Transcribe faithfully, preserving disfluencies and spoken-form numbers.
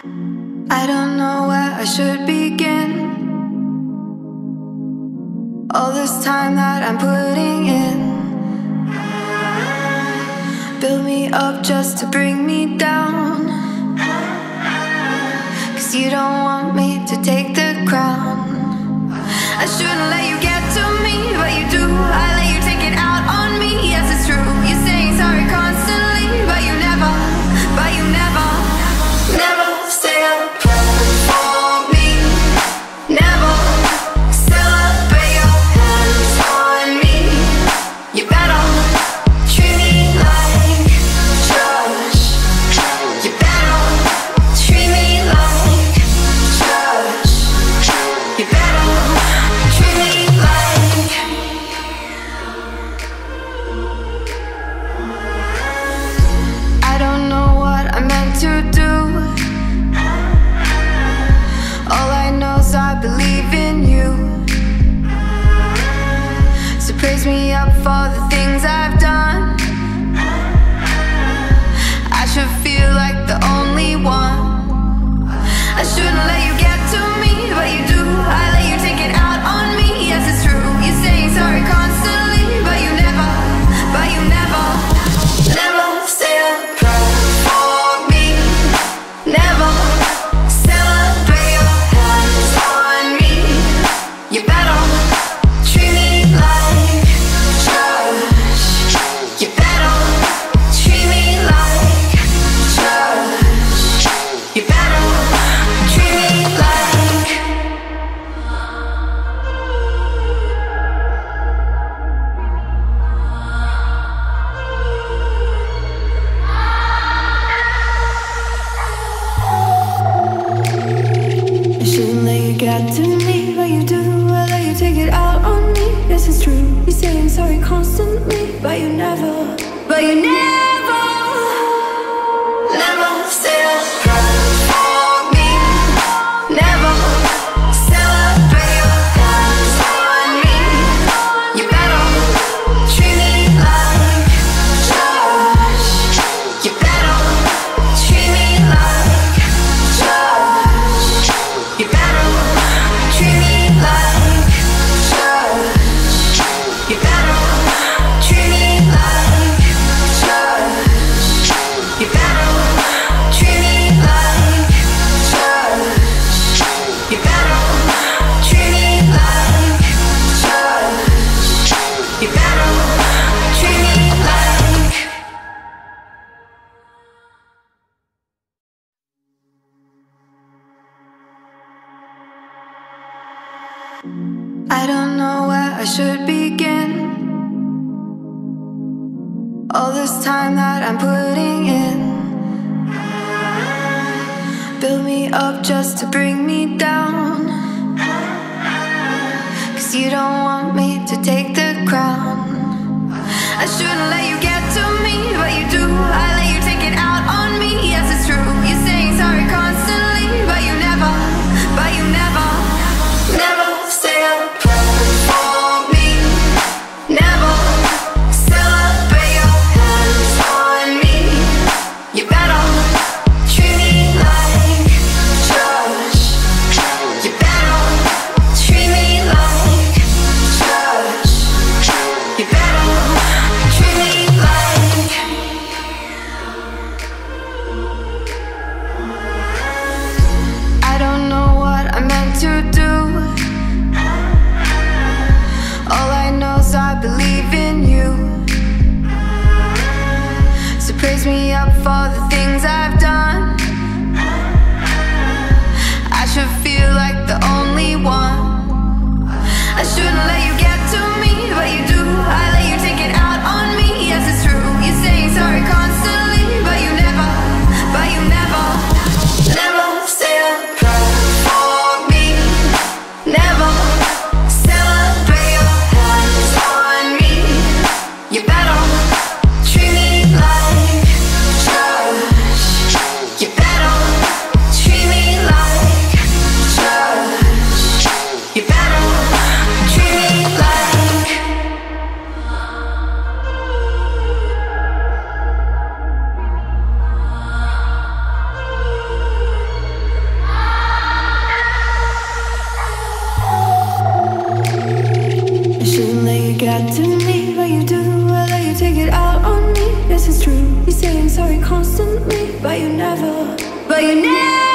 I don't know where I should begin. All this time that I'm putting in, build me up just to bring me down. Cause you don't want me to take the crown. I shouldn't let you get to me, but you do. I let you take it out on me. Yes, it's true. You're saying sorry constantly, but you never, but you never, never say a prayer for me. Never celebrate your hands on me. You better treat me like trash. You better treat me like trash. You better treat me like. I don't know what I meant to do. All I know is I believe in you. So praise me up for the things I've done. I should feel like the only one. I shouldn't let you get to me, but you do. I let you take it out on me. Yes, it's true. You're saying sorry constantly, but you never, but you never, never say a prayer for me. Never celebrate your hands on me. You better treat me like trash. You better treat me like trash. You better treat me like. I shouldn't let you get to me, but you do. I let you take it out on me. Yes, it's true. You say I'm sorry constantly, but you never, but you never, never say a prayer for me. Never celebrate your hands on me. You better treat me like trash. You better treat me like trash. You better treat me like trash. You better treat me like trash. You better treat me like trash. You better treat me like trash. You better treat me like. I don't know where I should begin. All this time that I'm putting in, build me up just to bring me down. Cause you don't want me to take the crown. I shouldn't let you get to me, but you do. I let you take it out on me. Yes, it's true. You're saying sorry constantly, but you never, but you never, never say a prayer for me. Never celebrate your hands on me. You better treat me like trash. You better treat me like trash. You better treat me like. I don't know what I meant to do. All I know is I believe in you. So praise me up for the things I've done. I should feel like the only one. I shouldn't let you get to me, but you do. I let you take it out on me. Yes, it's true. You're saying sorry constantly, but you never, but you never, never say a prayer for me. Never celebrate your hands on me. You better treat me like trash. sorry constantly, but you never, but you never